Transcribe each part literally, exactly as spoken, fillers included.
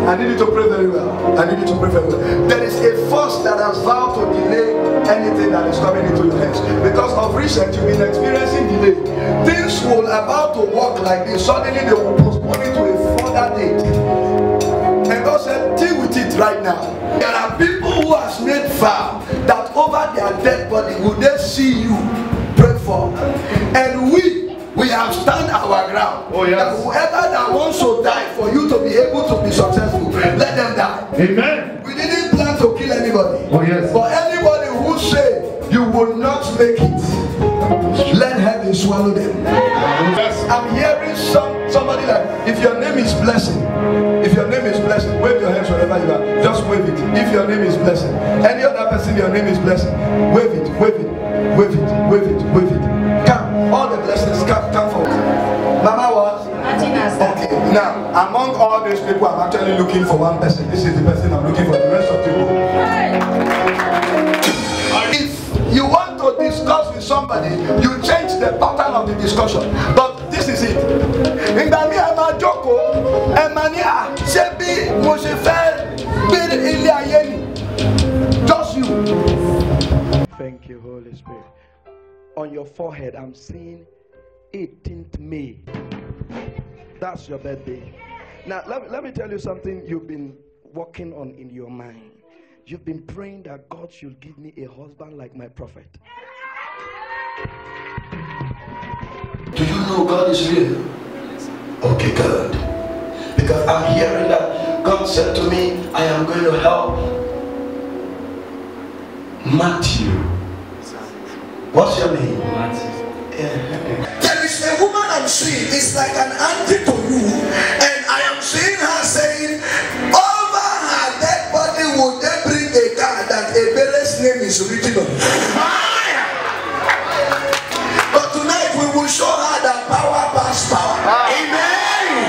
I need you to pray very well. I need you to pray very well. There is a force that has vowed to delay anything that is coming into your hands. Because of recent, you've been experiencing delay. Things will about to work like this. Suddenly they will postpone it to a further date. And God said, deal with it right now. There are people who has made vow that over their dead body will they see you pray for. And we We have stand our ground. Oh, yes. That whoever that wants to die for you to be able to be successful, let them die. Amen. We didn't plan to kill anybody. Oh, yes. But anybody who say you will not make it, let heaven swallow them. Yes. I'm hearing some somebody like, if your name is Blessing, if your name is Blessing, wave your hands wherever you are. Just wave it. If your name is Blessing, any other person, your name is Blessing, wave it, wave it, wave it, wave it, wave it. Come, all the blessings come, come forward. Mama was? Okay, now among all these people, I'm actually looking for one person. This is the person I'm looking for. The rest of people. If you want to discuss with somebody, you change the pattern of the discussion. But this is it. Just you. Thank you, Holy Spirit. On your forehead, I'm seeing eighteenth May. That's your birthday. Now, let me, let me tell you something you've been working on in your mind. You've been praying that God should give me a husband like my prophet. Do you know God is real? Okay, good. Because I'm hearing that God said to me, I am going to help Matthew. What's your name? Matthew. Yeah. There is a woman I'm seeing. It's like an auntie to you. And I am seeing her saying, over her dead body would they bring a card that a bearer's name is written on. But tonight we will show her that power past power. Amen.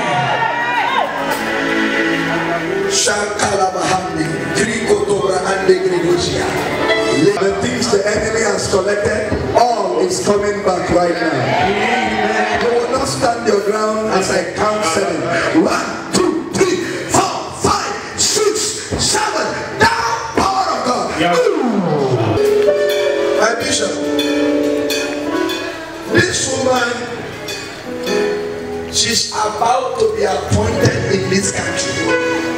The things the enemy has collected, all is coming back right now. You will not stand your ground as I count seven. One, two, three, four, five, six, seven. Down, power of God. Yeah. My bishop, this woman, she's about to be appointed in this country.